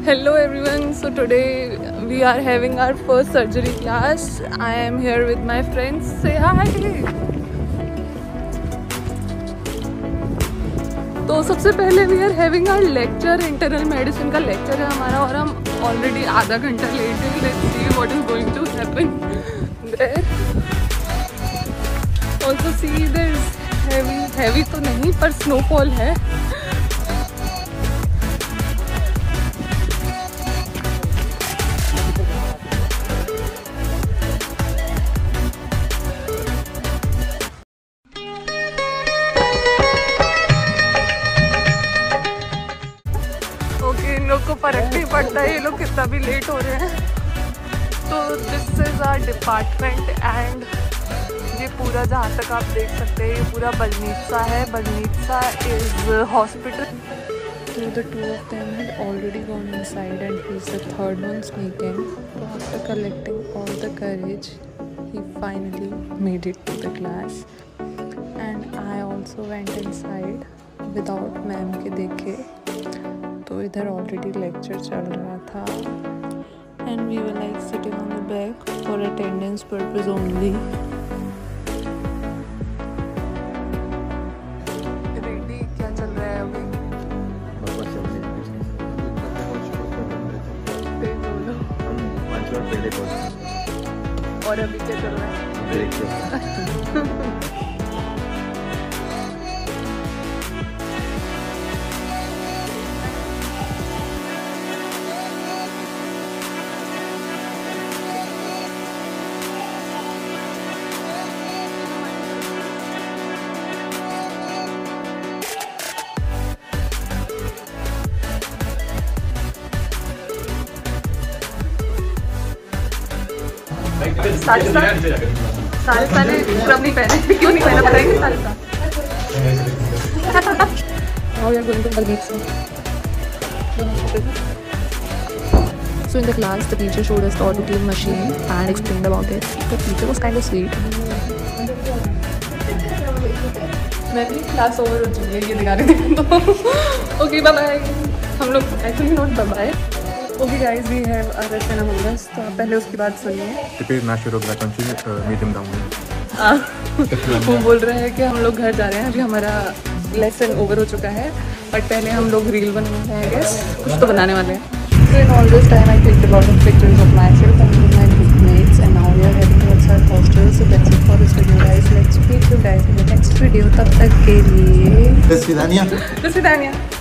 Hello everyone, so today we are having our first surgery class. I am here with my friends. Say hi. तो सबसे पहले we are having our lecture, internal medicine का lecture है हमारा और हम already आधा घंटा late हैं. Let's see what is going to happen there. Also see there is heavy तो नहीं पर snowfall है. इन लोग को फर्क नहीं पड़ता है ये लोग कितना भी लेट हो रहे हैं. तो this is our department and ये पूरा जहाँ तक आप देख सकते हैं ये पूरा बलनीत्सा है. बलनीत्सा is hospital. So the two of them had already gone inside and he's the third one sneaking. So after collecting all the courage, he finally made it to the class. And I also went inside without ma'am के देखे. तो इधर already lecture चल रहा था and we were like sitting on the back for attendance purpose only. Ready क्या चल रहा है अभी? और अभी क्या चल रहा है? सालिसा ने स्क्रब नहीं पहने. क्यों नहीं पहना बताएंगे सालिसा? Now we are going to Balneetsa. So in the class the teacher showed us the autoclave machine and explained about it. The teacher was kind of sweet. मेरी क्लास ओवर हो चुकी है ये दिखा रहे थे तो ओके बाय बाय. हम लोग actually not bye bye. Okay guys we have a lesson among us. तो आप पहले उसकी बात सुनिए. Теперь наши ребята medium down. वो बोल रहे हैं कि हम लोग घर जा रहे हैं. अभी हमारा लेसन ओवर हो चुका है बट पहले हम लोग रील बनाने हैं. गेस कुछ तो बनाने वाले हैं. So in all this time I clicked a lot of pictures of myself and my roommates and now we are heading towards our hostel. So that's it for this video guys. Let's meet you guys in the next video. तब तक के लिए До свидания. До свидания.